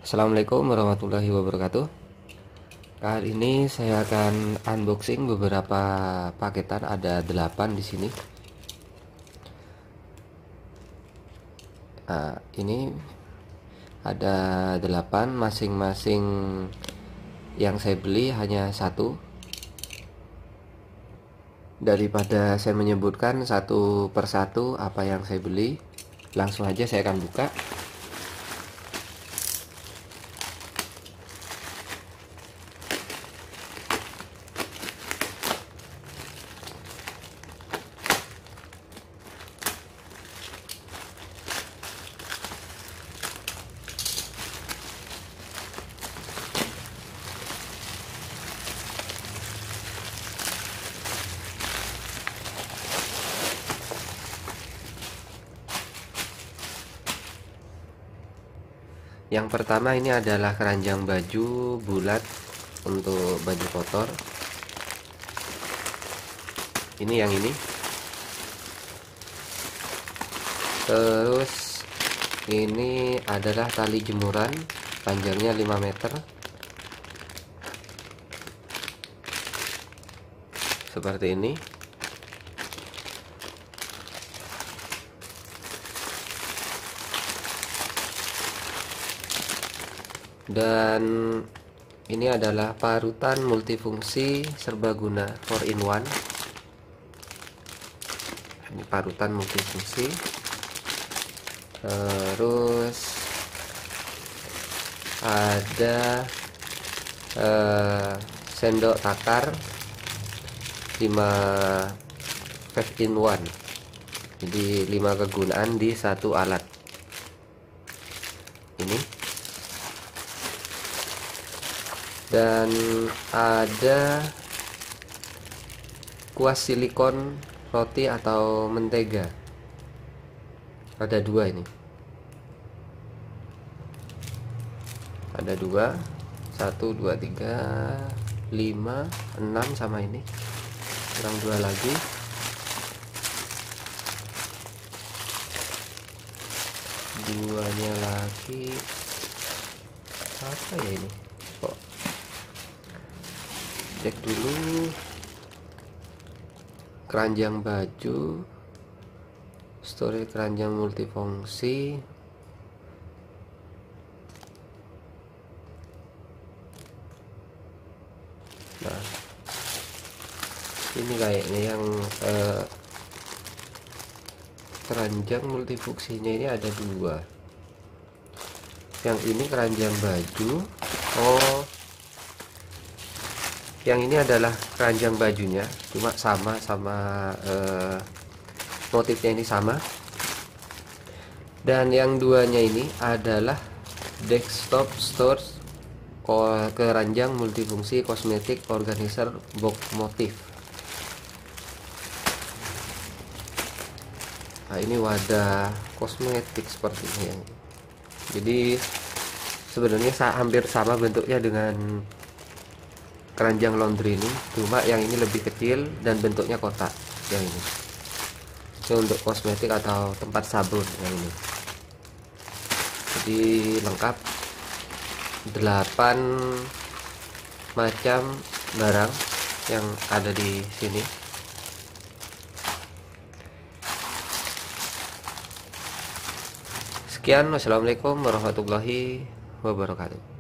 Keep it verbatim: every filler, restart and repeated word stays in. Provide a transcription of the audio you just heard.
Assalamualaikum warahmatullahi wabarakatuh. Kali ini saya akan unboxing beberapa paketan, ada delapan di sini. Nah, ini ada delapan, masing-masing yang saya beli hanya satu. Daripada saya menyebutkan satu persatu apa yang saya beli, langsung aja saya akan buka. Yang pertama ini adalah keranjang baju bulat untuk baju kotor. Ini yang ini. Terus ini adalah tali jemuran, panjangnya lima meter. Seperti ini. Dan ini adalah parutan multifungsi serbaguna four in one. Ini parutan multifungsi. Terus ada eh, sendok takar lima five in one. Jadi lima kegunaan di satu alat. Ini. Dan ada kuas silikon roti atau mentega, ada dua ini, ada dua, satu, dua, tiga, lima, enam, sama ini kurang dua lagi. Duanya lagi apa ya ini, kok cek dulu. Keranjang baju, storage keranjang multifungsi. Nah, ini kayaknya yang eh, keranjang multifungsinya ini ada dua. Yang ini keranjang baju. Oh, yang ini adalah keranjang bajunya, cuma sama sama eh, motifnya ini sama. Dan yang duanya ini adalah desktop storage keranjang multifungsi kosmetik organizer box motif. Nah, ini wadah kosmetik seperti ini. Jadi sebenarnya hampir sama bentuknya dengan keranjang laundry ini, cuma yang ini lebih kecil dan bentuknya kotak. Yang ini, ini untuk kosmetik atau tempat sabun yang ini. Jadi lengkap delapan macam barang yang ada di sini. Sekian, wassalamualaikum warahmatullahi wabarakatuh.